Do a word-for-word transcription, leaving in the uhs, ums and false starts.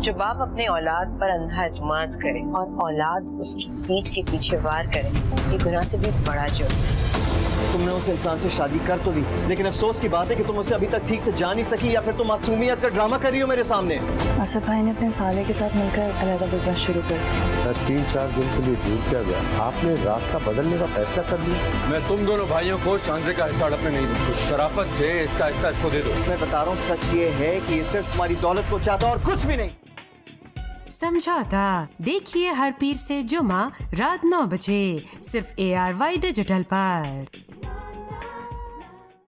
जो बाप अपने औलाद पर अंधा एतमाद करे और औलाद उसकी पीठ के पीछे वार करे, ये गुनाह से भी बड़ा जुर्म है। तुमने उस इंसान से शादी कर तो ली, लेकिन अफसोस की बात है कि तुम उसे अभी तक ठीक से जान नहीं सकी, या फिर तुम मासूमियत का ड्रामा कर रही हो मेरे सामने। आसिफ भाई ने अपने साले के साथ मिलकर अलग बिजनेस शुरू कर दिया। तीन चार दिन के लिए दूर किया गया, आपने रास्ता बदलने का फैसला कर लिया। मैं तुम दोनों भाइयों को शांजे का हिस्सा हड़पने नहीं दूँ, शराफत से इसका हिस्सा इसको दे दो। मैं बता रहा हूँ, सच ये है कि ये सिर्फ तुम्हारी दौलत को चाहता और कुछ भी नहीं। समझौता देखिए हर पीर से जुमा रात नौ बजे सिर्फ ए आर वाई डिजिटल पर।